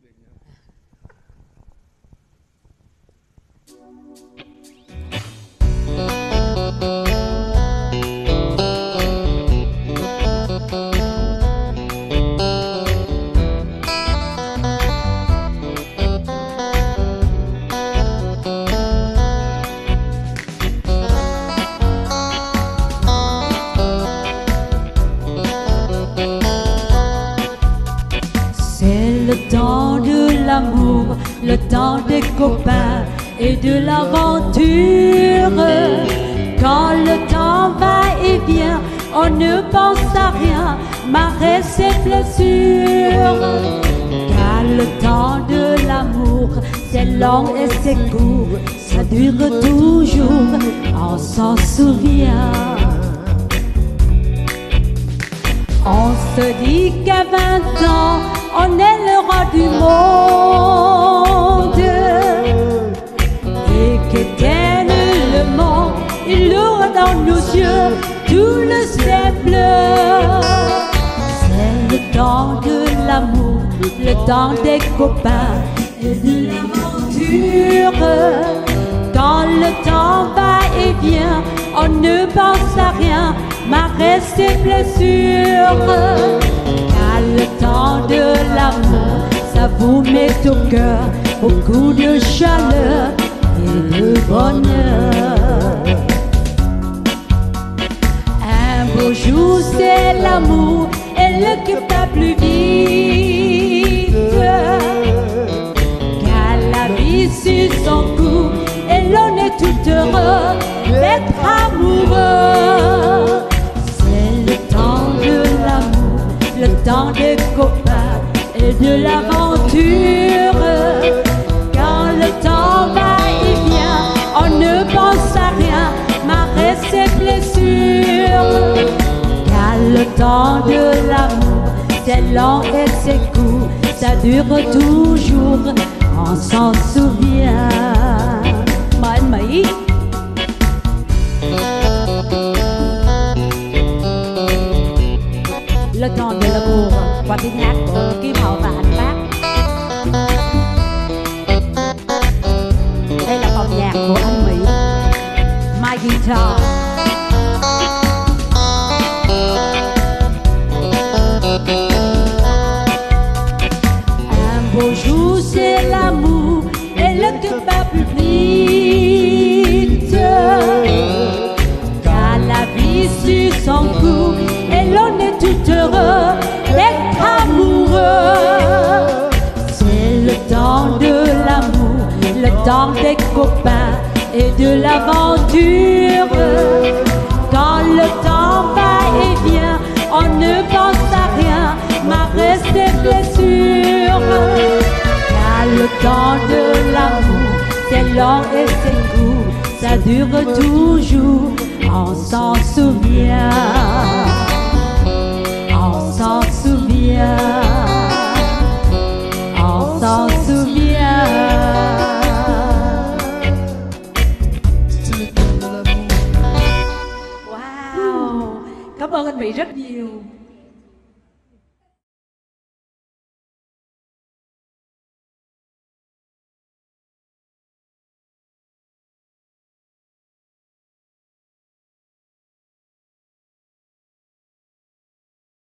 Le temps de l'amour, le temps des copains et de l'aventure. Quand le temps va et vient, on ne pense à rien, malgré ses blessures. Car le temps de l'amour, c'est long et c'est court, ça dure toujours, on s'en souvient. On se dit qu'à 20 ans, on est le roi du monde et qu'éternellement il aura dans nos yeux tout le ciel bleu. C'est le temps de l'amour, le temps des copains et de l'aventure. Quand le temps va et vient, on ne pense à rien, malgré ses blessures. Car le temps de l'amour, ça vous met au cœur beaucoup de chaleur et de bonheur. Un beau jour c'est l'amour et le cœur va plus vite. Car la vie suit son cours et l'on est tout heureux d'être amoureux. C'est le temps de l'amour, le temps des copains et de l'aventure. Quand le temps va et vient, on ne pense à rien, malgré ses blessures. Car le temps de l'amour, c'est long et c'est court, ça dure toujours, on s'en souvient. Mến Mỹ. Le temps de l'amour qua tiếng hát của Kim Hậu và Anh Phát. Đây là phòng nhạc của anh Mỹ, My Guitar. Un beau jour c'est l'amour et le cœur bat plus vite. Car la vie suit son cours et l'on est tout heureux d'être amoureux. C'est le temps de l'amour, le temps des copains et de l'aventure. Quand le temps va et vient, on ne pense à rien, malgré ses blessures. Car le temps de l'amour, c'est long et c'est court, ça dure toujours, on s'en souvient.